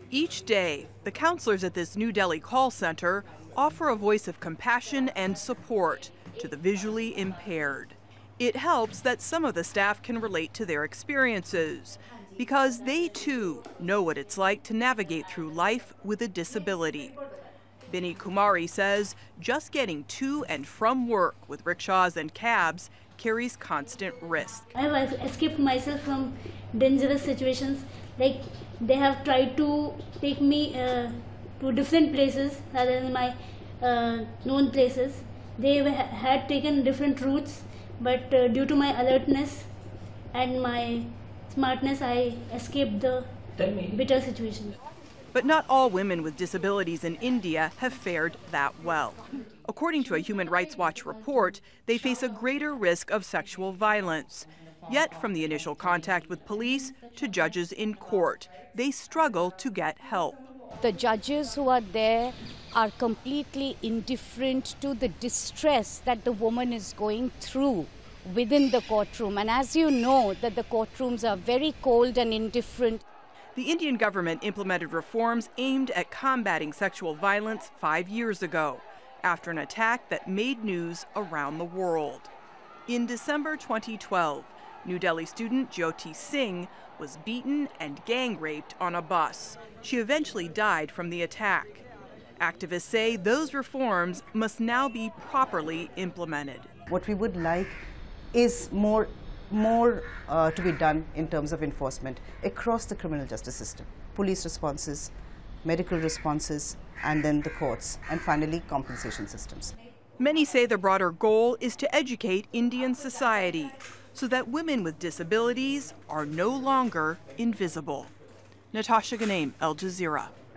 Each day, the counselors at this New Delhi call center offer a voice of compassion and support to the visually impaired. It helps that some of the staff can relate to their experiences because they too know what it's like to navigate through life with a disability. Binny Kumari says just getting to and from work with rickshaws and cabs carries constant risk. I have escaped myself from dangerous situations. Like they have tried to take me to different places rather than my known places. They had taken different routes, but due to my alertness and my smartness, I escaped the bitter situation. But not all women with disabilities in India have fared that well. According to a Human Rights Watch report, they face a greater risk of sexual violence. Yet, from the initial contact with police to judges in court, they struggle to get help. The judges who are there are completely indifferent to the distress that the woman is going through within the courtroom. And as you know, that the courtrooms are very cold and indifferent. The Indian government implemented reforms aimed at combating sexual violence 5 years ago, after an attack that made news around the world. In December 2012, New Delhi student Jyoti Singh was beaten and gang raped on a bus. She eventually died from the attack. Activists say those reforms must now be properly implemented. What we would like is more to be done in terms of enforcement across the criminal justice system. Police responses, medical responses, and then the courts, and finally compensation systems. Many say the broader goal is to educate Indian society so that women with disabilities are no longer invisible. Natasha, Ghoneim, Al Jazeera.